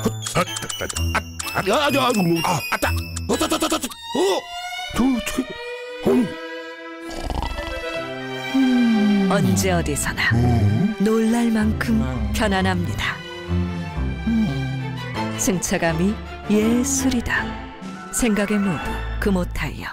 언제 어디서나 놀랄 만큼 편안합니다. 승차감이 예술이다. 생각의 무브 금호타이어.